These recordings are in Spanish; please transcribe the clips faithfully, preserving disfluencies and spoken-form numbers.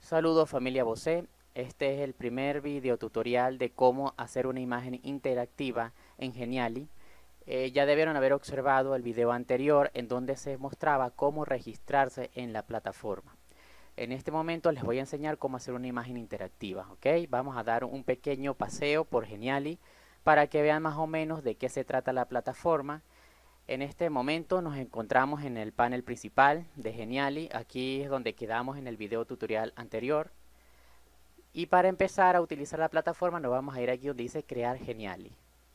Saludos familia Bosé, este es el primer video tutorial de cómo hacer una imagen interactiva en Geniali. Eh, ya debieron haber observado el video anterior en donde se mostraba cómo registrarse en la plataforma. En este momento les voy a enseñar cómo hacer una imagen interactiva, ¿ok? Vamos a dar un pequeño paseo por Geniali para que vean más o menos de qué se trata la plataforma. En este momento nos encontramos en el panel principal de Geniali. Aquí es donde quedamos en el video tutorial anterior. Y para empezar a utilizar la plataforma nos vamos a ir aquí donde dice crear Geniali.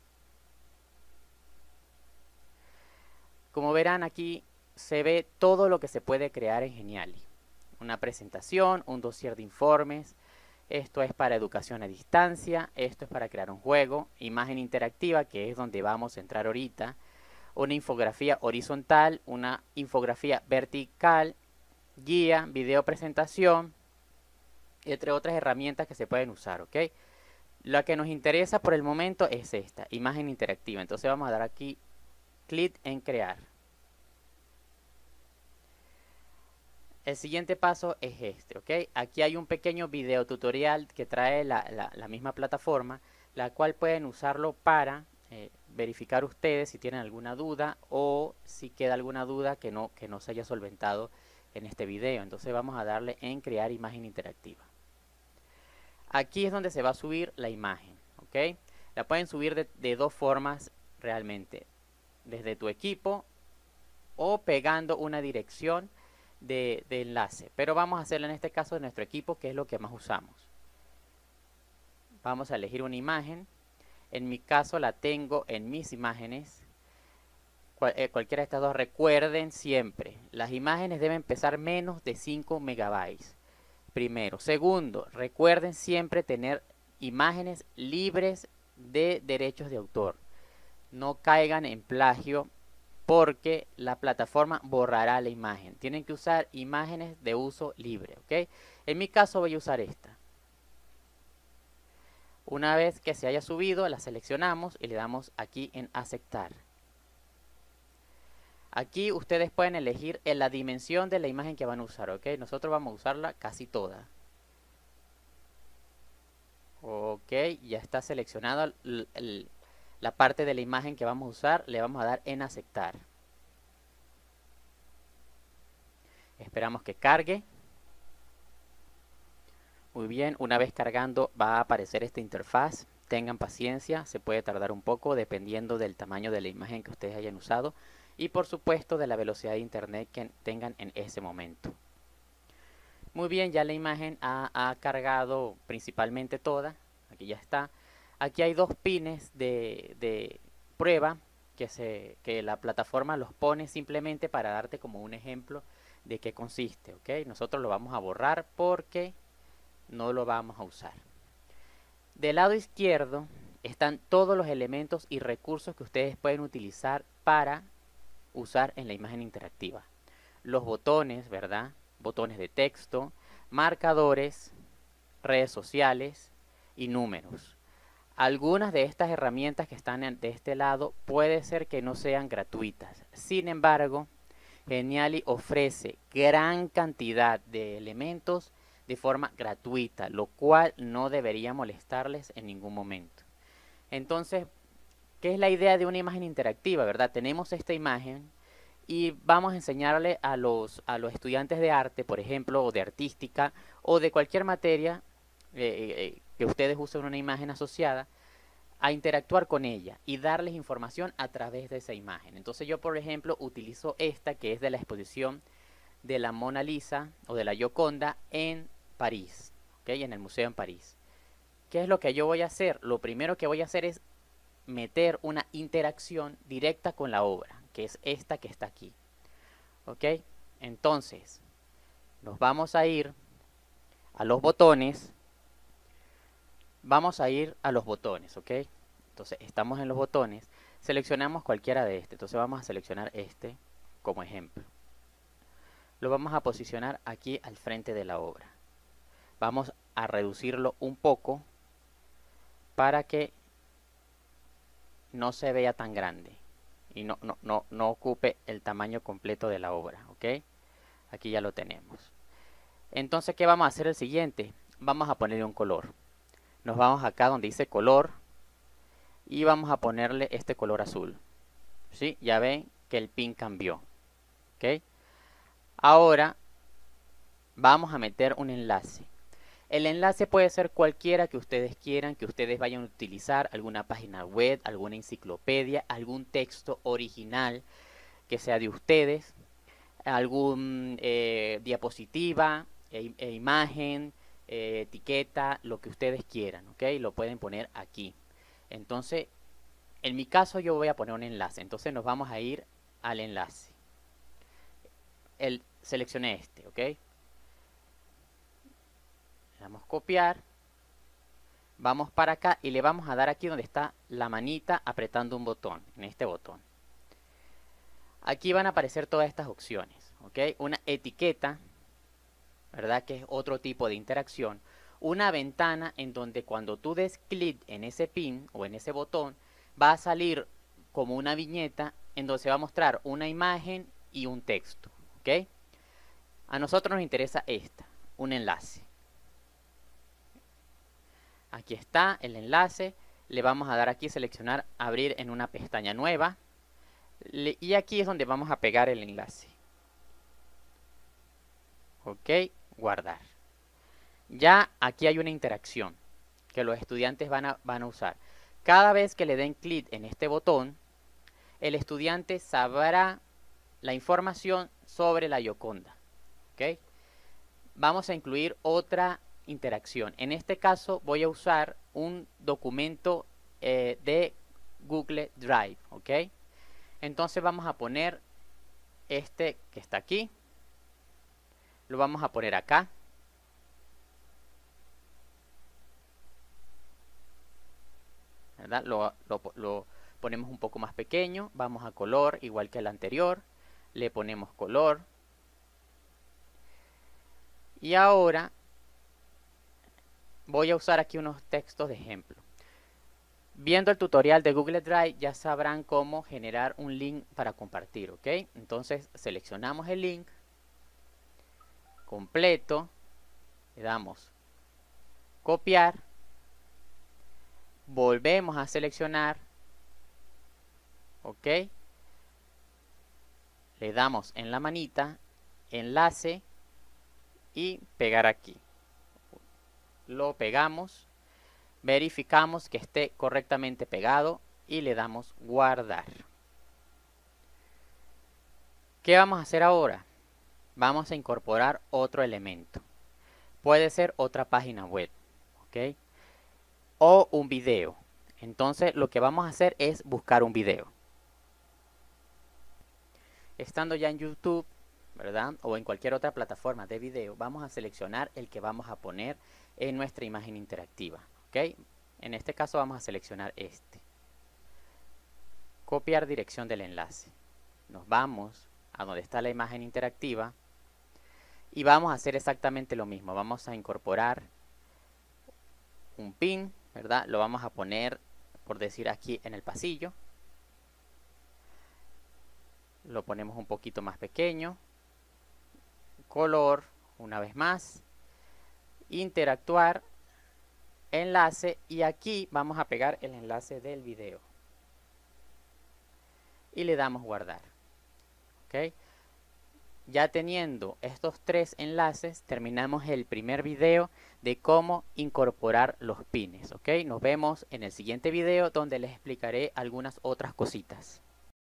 Como verán, aquí se ve todo lo que se puede crear en Geniali. Una presentación, un dossier de informes. Esto es para educación a distancia. Esto es para crear un juego. Imagen interactiva, que es donde vamos a entrar ahorita. Una infografía horizontal, una infografía vertical, guía, video presentación, entre otras herramientas que se pueden usar, ¿ok? La que nos interesa por el momento es esta, imagen interactiva. Entonces vamos a dar aquí clic en crear. El siguiente paso es este, ¿ok? Aquí hay un pequeño video tutorial que trae la, la, la misma plataforma, la cual pueden usarlo para eh, verificar ustedes si tienen alguna duda o si queda alguna duda que no, que no se haya solventado en este video. Entonces vamos a darle en crear imagen interactiva. Aquí es donde se va a subir la imagen, ¿ok? La pueden subir de, de dos formas realmente, desde tu equipo o pegando una dirección de, de enlace, pero vamos a hacerlo en este caso de nuestro equipo, que es lo que más usamos. Vamos a elegir una imagen. En mi caso la tengo en mis imágenes. Cual, eh, cualquiera de estas dos. Recuerden siempre, las imágenes deben pesar menos de cinco megabytes. Primero. Segundo, recuerden siempre tener imágenes libres de derechos de autor. No caigan en plagio porque la plataforma borrará la imagen. Tienen que usar imágenes de uso libre, ¿ok? En mi caso voy a usar esta. Una vez que se haya subido, la seleccionamos y le damos aquí en aceptar. Aquí ustedes pueden elegir en la dimensión de la imagen que van a usar, ¿ok? Nosotros vamos a usarla casi toda. Ok, ya está seleccionada la parte de la imagen que vamos a usar. Le vamos a dar en aceptar. Esperamos que cargue. Muy bien, una vez cargando va a aparecer esta interfaz. Tengan paciencia, se puede tardar un poco dependiendo del tamaño de la imagen que ustedes hayan usado y por supuesto de la velocidad de internet que tengan en ese momento. Muy bien, ya la imagen ha, ha cargado principalmente toda. Aquí ya está. Aquí hay dos pines de, de prueba que, se, que la plataforma los pone simplemente para darte como un ejemplo de qué consiste, ¿ok? Nosotros lo vamos a borrar porque no lo vamos a usar. Del lado izquierdo están todos los elementos y recursos que ustedes pueden utilizar para usar en la imagen interactiva. Los botones, ¿verdad? Botones de texto, marcadores, redes sociales y números. Algunas de estas herramientas que están de este lado puede ser que no sean gratuitas. Sin embargo, Geniali ofrece gran cantidad de elementos de forma gratuita, lo cual no debería molestarles en ningún momento. Entonces, ¿qué es la idea de una imagen interactiva, verdad? Tenemos esta imagen y vamos a enseñarle a los, a los estudiantes de arte, por ejemplo, o de artística, o de cualquier materia eh, eh, que ustedes usen una imagen asociada, a interactuar con ella y darles información a través de esa imagen. Entonces yo, por ejemplo, utilizo esta que es de la exposición de la Mona Lisa o de la Gioconda en París, ¿okay? En el museo en París. ¿Qué es lo que yo voy a hacer? Lo primero que voy a hacer es meter una interacción directa con la obra, que es esta que está aquí. ¿Ok? Entonces, nos vamos a ir a los botones. Vamos a ir a los botones, ¿ok? Entonces, estamos en los botones. Seleccionamos cualquiera de este. Entonces, vamos a seleccionar este como ejemplo. Lo vamos a posicionar aquí al frente de la obra. Vamos a reducirlo un poco para que no se vea tan grande y no, no, no, no ocupe el tamaño completo de la obra, ¿ok? Aquí ya lo tenemos. Entonces, ¿qué vamos a hacer el siguiente? Vamos a ponerle un color. Nos vamos acá donde dice color y vamos a ponerle este color azul. ¿Sí? Ya ven que el pin cambió. ¿Ok? Ahora vamos a meter un enlace. El enlace puede ser cualquiera que ustedes quieran, que ustedes vayan a utilizar, alguna página web, alguna enciclopedia, algún texto original que sea de ustedes, algún eh, diapositiva, e, e imagen, eh, etiqueta, lo que ustedes quieran, ¿ok? Lo pueden poner aquí. Entonces, en mi caso yo voy a poner un enlace, entonces nos vamos a ir al enlace. El, seleccioné este, ¿ok? Le damos copiar. Vamos para acá y le vamos a dar aquí donde está la manita apretando un botón, en este botón. Aquí van a aparecer todas estas opciones, ¿ok? Una etiqueta, ¿verdad? Que es otro tipo de interacción. Una ventana en donde cuando tú des clic en ese pin o en ese botón, va a salir como una viñeta en donde se va a mostrar una imagen y un texto, ¿ok? A nosotros nos interesa esta, un enlace. Aquí está el enlace. Le vamos a dar aquí seleccionar abrir en una pestaña nueva. Y aquí es donde vamos a pegar el enlace. Ok, guardar. Ya aquí hay una interacción que los estudiantes van a, van a usar. Cada vez que le den clic en este botón, el estudiante sabrá la información sobre la Gioconda. ¿Ok? Vamos a incluir otra interacción. En este caso voy a usar un documento eh, de Google Drive. ¿Ok? Entonces vamos a poner este que está aquí. Lo vamos a poner acá. ¿Verdad? Lo, lo, lo ponemos un poco más pequeño. Vamos a color, igual que el anterior. Le ponemos color. Y ahora voy a usar aquí unos textos de ejemplo. Viendo el tutorial de Google Drive ya sabrán cómo generar un link para compartir, ¿ok? Entonces seleccionamos el link completo, le damos copiar, volvemos a seleccionar, ¿ok? Le damos en la manita, enlace y pegar aquí. Lo pegamos. Verificamos que esté correctamente pegado y le damos guardar. ¿Qué vamos a hacer ahora? Vamos a incorporar otro elemento. Puede ser otra página web, ¿ok? O un video. Entonces lo que vamos a hacer es buscar un video. Estando ya en YouTube, ¿verdad? O en cualquier otra plataforma de video, vamos a seleccionar el que vamos a poner en nuestra imagen interactiva. ¿Ok? En este caso vamos a seleccionar este. Copiar dirección del enlace. Nos vamos a donde está la imagen interactiva y vamos a hacer exactamente lo mismo. Vamos a incorporar un pin, ¿verdad? Lo vamos a poner, por decir, aquí en el pasillo. Lo ponemos un poquito más pequeño. Color, una vez más. Interactuar. Enlace y aquí vamos a pegar el enlace del video y le damos guardar. ¿Ok? Ya teniendo estos tres enlaces terminamos el primer video de cómo incorporar los pines. ¿Ok? Nos vemos en el siguiente video donde les explicaré algunas otras cositas.